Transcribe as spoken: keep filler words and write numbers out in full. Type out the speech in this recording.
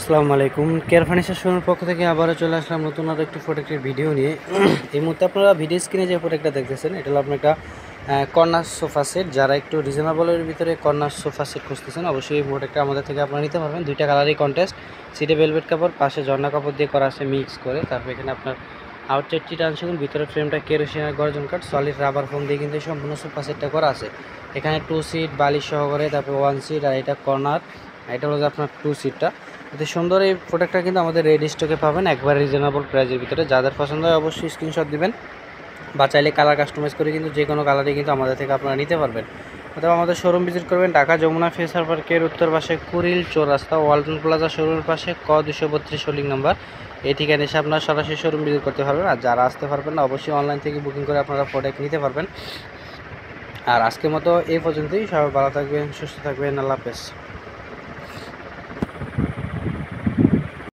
আসসালামু আলাইকুম। Care furniture শোরুমের পক্ষ থেকে আবারও চলে আসলাম নতুন আরও একটি প্রোডাক্টের ভিডিও নিয়ে। এই মুহূর্তে আপনারা ভিডিও স্ক্রিনে যে প্রোডাক্টটা দেখতেছেন এটা হলো আপনার একটা কর্নার সোফা সেট। যারা একটু রিজনেবলের ভিতরে কর্নার সোফা সেট খুঁজতেছেন অবশ্যই এই প্রোডাক্টটা আমাদের থেকে আপনারা নিতে পারবেন। দুইটা কালারই কন্টেস্ট, সিটে ভেলভেট কাপড়, পাশে ঝর্ণা কাপড় দিয়ে করা আছে মিক্স করে। তারপর এখানে আপনার আউটসাইড টি টানসেগুন, ভিতরে ফ্রেমটা কেরোসিন আর গর্জন কাঠ, সলিড রাবার ফোম দিয়ে কিন্তু সম্পূর্ণ সোফা সেটটা করা আছে। এখানে টু সিট বালিশ সহকারে, তারপর ওয়ান সিট, আর এটা কর্নার, এটা হলো আপনার টু সিটটা। এতে সুন্দর এই প্রোডাক্টটা কিন্তু আমাদের রেডি স্টকে পাবেন একবার রিজনেবল প্রাইসের ভিতরে। যাদের পছন্দ হয় অবশ্যই স্ক্রিনশট দিবেন বা চাইলে কালার কাস্টমাইজ করে কিন্তু যে কোনো কালারই কিন্তু আমাদের থেকে আপনারা নিতে পারবেন। অথবা আমাদের শোরুম ভিজিট করবেন ঢাকা যমুনা ফেসার পার্কের উত্তর পাশে কুড়িল চৌরাস্তা, ওয়ালটন প্লাজা শোরুমের পাশে ক দুশো বত্রিশ হোল্ডিং নাম্বার। এই ঠিকানা এসে আপনারা সরাসরি শোরুম ভিজিট করতে পারবেন। আর যারা আসতে পারবেন না অবশ্যই অনলাইন থেকে বুকিং করে আপনারা প্রোডাক্ট নিতে পারবেন। আর আজকের মতো এই পর্যন্তই। সবাই ভালো থাকবেন, সুস্থ থাকবেন, আল্লাহ হাফেজ।